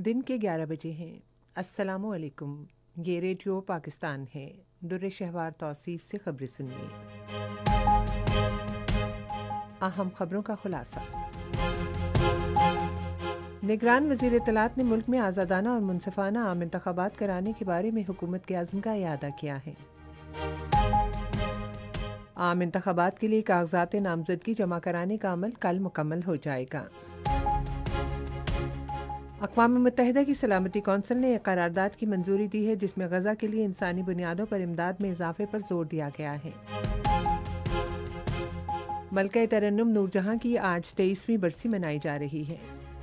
दिन के 11 बजे हैं। अस्सलामु अलैकुम। ये रेडियो पाकिस्तान है। दुर्र शहवार तौसीफ से खबरें सुनिए। अहम खबरों का खुलासा। निगरान वज़ीर इत्तलात ने मुल्क में आज़ादाना और मुनसिफाना आम इंतखाबात कराने के बारे में हुकूमत के अज़्म का इआदा किया है। आम इंतखाबात के लिए कागजात नामजदगी जमा कराने का अमल कल मुकम्मल हो जाएगा। अक़वाम मुत्तहिदा की सलामती कौंसिल ने एक करारदाद की मंजूरी दी है जिसमें गज़ा के लिए इंसानी बुनियादों पर इमदाद में इजाफे पर जोर दिया गया है। मलका तरन्नुम नूरजहां की आज 23वीं बरसी मनाई जा रही है।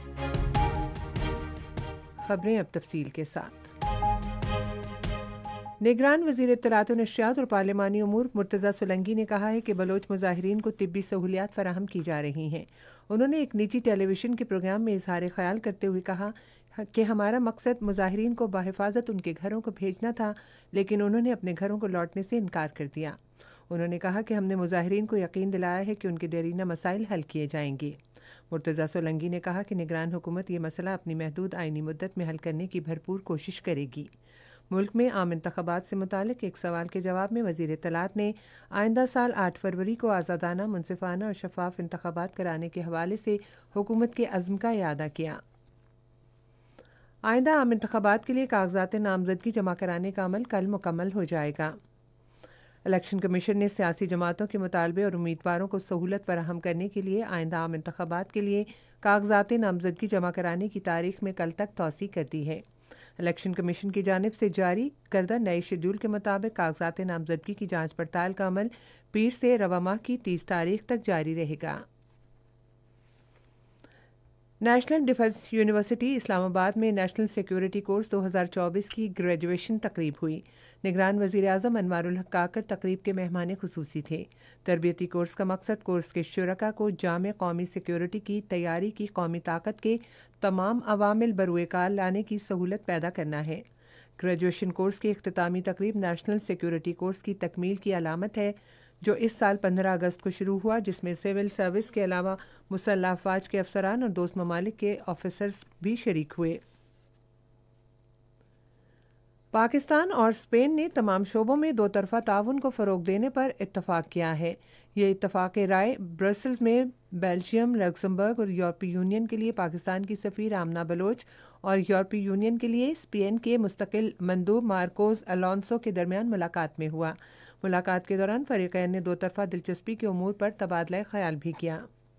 खबरें अब तफसील के साथ। निगरान वज़ीर इत्तलात व नशरियात और पार्लिमानी उमूर मुर्तज़ा सोलंकी ने कहा है कि बलोच मुजाहिरीन को तिब्बी सहूलियात फराहम की जा रही हैं। उन्होंने एक निजी टेलीविज़न के प्रोग्राम में इजहार ख्याल करते हुए कहा कि हमारा मकसद मुजाहिरीन को बाहिफाजत उनके घरों को भेजना था, लेकिन उन्होंने अपने घरों को लौटने से इनकार कर दिया। उन्होंने कहा कि हमने मुजाहिरीन को यकीन दिलाया है कि उनके देरीना मसाइल हल किए जाएंगे। मुर्तज़ा सोलंकी ने कहा कि निगरान हुकूमत ये मसला अपनी महदूद आइनी मुद्दत में हल करने की भरपूर कोशिश करेगी। मुल्क में आम इंतखाबात से मुतालिक एक सवाल के जवाब में वज़ीर इत्तलात ने आइंदा साल 8 फरवरी को आज़ादाना, मुनसिफाना और शफाफ इंतखाबात कराने के हवाले से हुकूमत के अज़्म का इआदा किया। आइंदा आम इंतखाबात के लिए कागजात नामजदगी जमा कराने का अमल कल मुकम्मल हो जाएगा। इलेक्शन कमीशन ने सियासी जमातों के मुतालबे और उम्मीदवारों को सहूलत फराहम करने के लिए आइंदा आम इंतखाबात के लिए कागजात नामजदगी जमा कराने की तारीख में कल तक तौसी कर दी है। इलेक्शन कमीशन की जानिब से जारी करदा नए शेड्यूल के मुताबिक कागजात नामजदगी की जांच पड़ताल का अमल पीर से रवा माह की 30 तारीख तक जारी रहेगा। नेशनल डिफेंस यूनिवर्सिटी इस्लामाबाद में नेशनल सिक्योरिटी कोर्स 2024 की ग्रेजुएशन तकरीब हुई। निगरान वज़ीर आज़म अनवारुल हक काकर तकरीब के मेहमान खुसूसी थे। तरबियती कोर्स का मकसद कोर्स के शुरका को जामे कौमी सिक्योरिटी की तैयारी की कौमी ताकत के तमाम अवामिल बरूएकार लाने की सहूलत पैदा करना है। ग्रेजुएशन कोर्स की इख्तितामी तकरीब नेशनल सिक्योरिटी कोर्स की तकमील की अलामत है जो इस साल 15 अगस्त को शुरू हुआ, जिसमें सिविल सर्विस के अलावा मुसल्लह अफवाज के अफसरान और दोस्त ममालिक के ऑफिसर्स भी शरीक हुए। पाकिस्तान और स्पेन ने तमाम शोबों में दो तरफा ताउन को फ़रोग देने पर इत्तफाक किया है। ये इत्तफाक राय ब्रसल्स में बेल्जियम, लग्जमबर्ग और यूरोपीय यूनियन के लिए पाकिस्तान की सफ़ीर आमना बलोच और यूरोपीय यूनियन के लिए स्पेन के मुस्तकिल मंदूब मार्कोस अलोंसो के दरमियान मुलाकात में हुआ। मुलाकात के दौरान फ़रीक़ैन ने दो तरफा दिलचस्पी के उमूर पर तबादला ख्याल भी किया।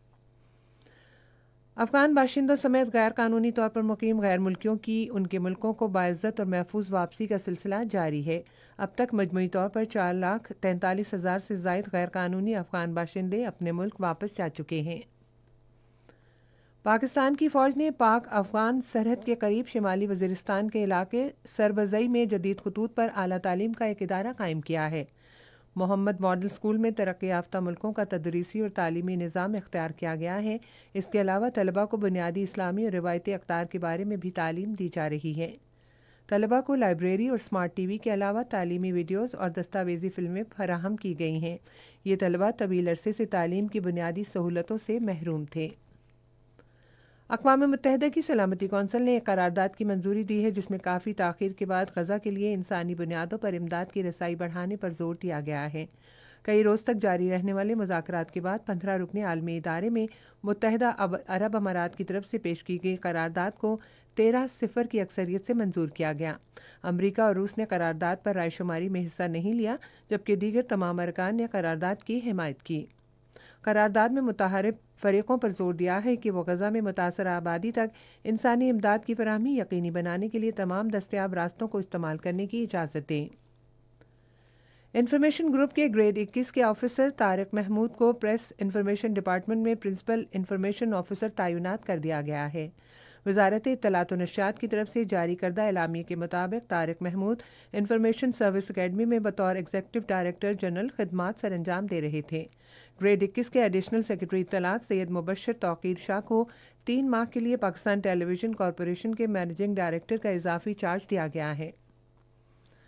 अफ़गान बाशिंदों समेत गैर कानूनी तौर पर मुकीम गैर मुल्कियों की उनके मुल्कों को बाइज़्ज़त और महफूज वापसी का सिलसिला जारी है। अब तक मजमूई तौर पर 4,43,000 से ज़ायद गैर कानूनी अफ़गान बाशिंदे अपने मुल्क वापस जा चुके हैं। पाकिस्तान की फ़ौज ने पाक अफ़गान सरहद के करीब शिमाली वज़ीरिस्तान के इलाके सरबज़ई में जदीद खतूत पर आला तालीम का एक इदारा कायम किया है। मोहम्मद मॉडल स्कूल में तरक्की याफ्ता मुल्कों का तदरीसी और तालीमी निज़ाम इख्तियार किया गया है। इसके अलावा तलबा को बुनियादी इस्लामी और रिवायती अक़दार के बारे में भी तालीम दी जा रही है। तलबा को लाइब्रेरी और स्मार्ट टीवी के अलावा तालीमी वीडियोज़ और दस्तावेज़ी फ़िल्में फराहम की गई हैं। ये तलबा तवील अरसे से तालीम की बुनियादी सहूलतों से महरूम थे। अक़वाम मुत्तहिदा की सलामती कौंसिल ने एक करारदाद की मंजूरी दी है जिसमें काफ़ी ताख़ीर के बाद गज़ा के लिए इंसानी बुनियादों पर इमदाद की रसाई बढ़ाने पर जोर दिया गया है। कई रोज़ तक जारी रहने वाले मुज़ाकरात के बाद 15 रुकनी आलमी इदारे में मुत्तहिदा अरब अमारात की तरफ से पेश की गई करारदाद को 13-0 की अक्सरियत से मंजूर किया गया। अमरीका और रूस ने करारदाद पर रायशुमारी में हिस्सा नहीं लिया, जबकि दीगर तमाम अरकान ने करारदाद की हिमायत की। करारदाद में मुताहरिफ फ़रीक़ों पर जोर दिया है कि वो गज़ा में मुतासरा आबादी तक इंसानी इमदाद की फराहमी यकीनी बनाने के लिए तमाम दस्तयाब रास्तों को इस्तेमाल करने की इजाज़त दें। इंफॉर्मेशन ग्रुप के ग्रेड 21 के ऑफिसर तारिक महमूद को प्रेस इंफॉर्मेशन डिपार्टमेंट में प्रिंसिपल इंफॉर्मेशन ऑफिसर तैनात कर दिया गया है। वज़ारत इत्तलात व नशरियात की तरफ से जारी करदा एलामिया के मुताबिक Tariq Mahmood information service academy में बतौर एग्जीक्यूटिव डायरेक्टर जनरल खिदमात सर अंजाम दे रहे थे। ग्रेड 21 के एडिशनल सेक्रेटरी इत्तलात सैयद मुबशर तौकीर शाह को 3 माह के लिए पाकिस्तान टेलीविज़न कॉरपोरेशन के मैनेजिंग डायरेक्टर का इजाफी चार्ज दिया गया है।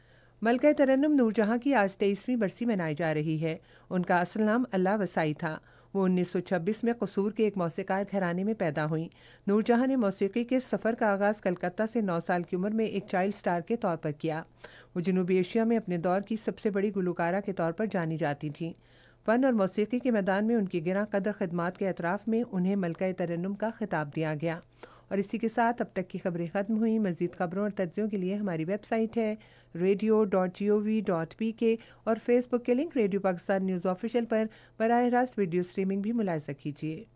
मलका तरन्नुम नूरजहां की आज 23वीं बरसी मनाई जा रही है। उनका असल नाम अल्लाह वसाई था। वो 1926 में कसूर के एक मौसीकार घराने में पैदा हुई। नूरजहां ने मौसीकी के सफ़र का आगाज़ कलकत्ता से 9 साल की उम्र में एक चाइल्ड स्टार के तौर पर किया। वो जनूबी एशिया में अपने दौर की सबसे बड़ी गुलकारा के तौर पर जानी जाती थीं। फ़न और मौसीकी के मैदान में उनकी गिरां कदर खदमात के अतराफ़ में उन्हें मलका तरन्नुम का खिताब दिया गया। और इसी के साथ अब तक की खबरें ख़त्म हुई। मज़ीद खबरों और तज्ज़ियों के लिए हमारी वेबसाइट है radio.gov.pk और फेसबुक के link radio Pakistan news official पर बराह रास्त वीडियो स्ट्रीमिंग भी मुलाहिज़ा कीजिए।